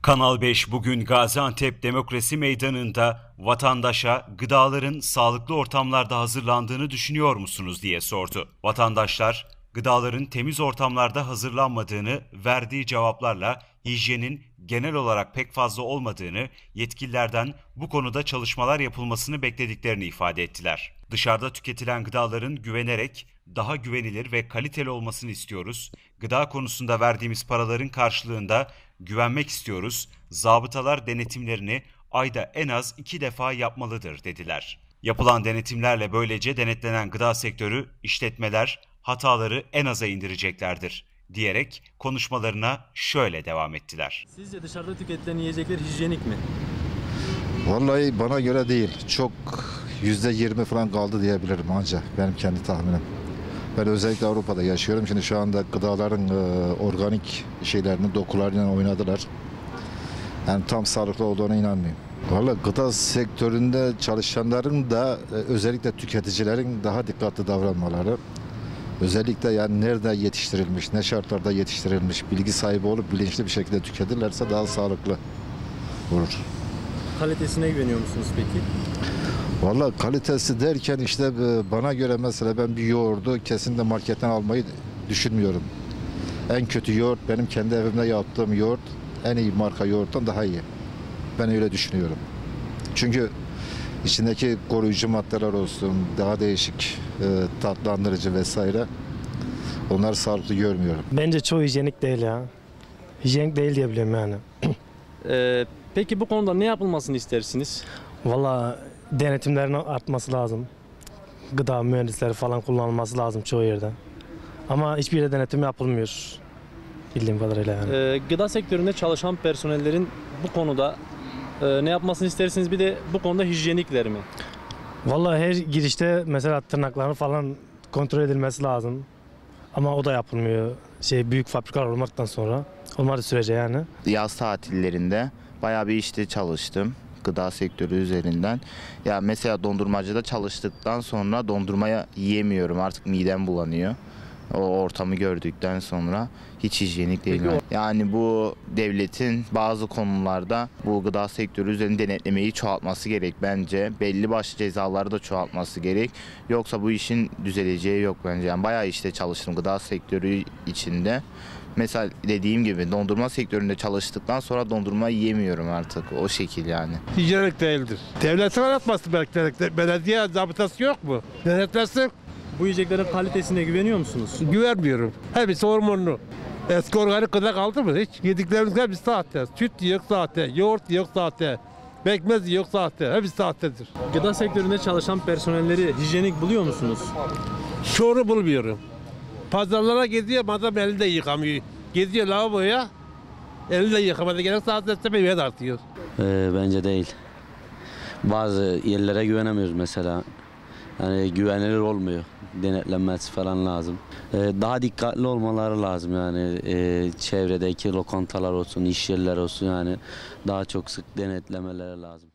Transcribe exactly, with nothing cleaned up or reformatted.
Kanal beş bugün Gaziantep Demokrasi Meydanı'nda vatandaşa gıdaların sağlıklı ortamlarda hazırlandığını düşünüyor musunuz diye sordu. Vatandaşlar gıdaların temiz ortamlarda hazırlanmadığını verdiği cevaplarla hijyenin genel olarak pek fazla olmadığını, yetkililerden bu konuda çalışmalar yapılmasını beklediklerini ifade ettiler. Dışarıda tüketilen gıdaların güvenerek daha güvenilir ve kaliteli olmasını istiyoruz. Gıda konusunda verdiğimiz paraların karşılığında güvenmek istiyoruz. Zabıtalar denetimlerini ayda en az iki defa yapmalıdır dediler. Yapılan denetimlerle böylece denetlenen gıda sektörü, işletmeler hataları en aza indireceklerdir diyerek konuşmalarına şöyle devam ettiler. Sizce dışarıda tüketilen yiyecekler hijyenik mi? Vallahi bana göre değil. Çok yüzde yirmi falan kaldı diyebilirim ancak benim kendi tahminim. Ben özellikle Avrupa'da yaşıyorum. Şimdi şu anda gıdaların e, organik şeylerini dokularıyla oynadılar. Yani tam sağlıklı olduğuna inanmıyorum. Vallahi gıda sektöründe çalışanların da e, özellikle tüketicilerin daha dikkatli davranmaları. Özellikle yani nerede yetiştirilmiş, ne şartlarda yetiştirilmiş, bilgi sahibi olup bilinçli bir şekilde tüketirlerse daha sağlıklı olur. Kalitesine güveniyor musunuz peki? Vallahi kalitesi derken işte bana göre mesela ben bir yoğurdu kesinlikle marketten almayı düşünmüyorum. En kötü yoğurt benim kendi evimde yaptığım yoğurt en iyi marka yoğurttan daha iyi. Ben öyle düşünüyorum. Çünkü içindeki koruyucu maddeler olsun, daha değişik e, tatlandırıcı vesaire onları sağlıklı görmüyorum. Bence çoğu hijyenik değil ya. Hijyenik değil diye biliyorum yani. Ee, peki bu konuda ne yapılmasını istersiniz? Vallahi denetimlerin artması lazım. Gıda mühendisleri falan kullanılması lazım çoğu yerde. Ama hiçbir yerde denetim yapılmıyor. Bildiğim kadarıyla yani. Ee, gıda sektöründe çalışan personellerin bu konuda e, ne yapmasını istersiniz? Bir de bu konuda hijyenikler mi? Vallahi her girişte mesela tırnaklarını falan kontrol edilmesi lazım. Ama o da yapılmıyor. Şey büyük fabrikalar olmaktan sonra. Olmadığı sürece yani. Yaz tatillerinde bayağı bir işte çalıştım. Gıda sektörü üzerinden. Ya mesela dondurmacıda çalıştıktan sonra dondurmaya yiyemiyorum. Artık midem bulanıyor. O ortamı gördükten sonra hiç hijyenik değil. Yani. yani bu devletin bazı konularda bu gıda sektörü üzerinde denetlemeyi çoğaltması gerek bence. Belli başlı cezaları da çoğaltması gerek. Yoksa bu işin düzeleceği yok bence. Yani bayağı işte çalıştım gıda sektörü içinde. Mesela dediğim gibi dondurma sektöründe çalıştıktan sonra dondurma yiyemiyorum artık o şekil yani. Hijyenik değildir. Devletin aratması belki belediye zabıtası yok mu? Denetlesin. Bu yiyeceklerin kalitesine güveniyor musunuz? Güvenmiyorum. Hepsi hormonlu. Eski organik gıda kaldı mı hiç? Yediklerimiz hepsi sahte. Süt yok sahte, yoğurt yok sahte, pekmez yok sahte. Hepsi sahtedir. Gıda sektöründe çalışan personelleri hijyenik buluyor musunuz? Çoğunu bulmuyorum. Pazarlara geziyor, adam elinde yıkamıyor. Geziyor lavaboya, elinde yıkamadı. Gene saatte meyve tartıyor. Ee, bence değil. Bazı yerlere güvenemiyoruz mesela. Yani güvenilir olmuyor. Denetlenmesi falan lazım. Ee, daha dikkatli olmaları lazım yani. Ee, çevredeki lokantalar olsun, iş yerleri olsun yani daha çok sık denetlemeleri lazım.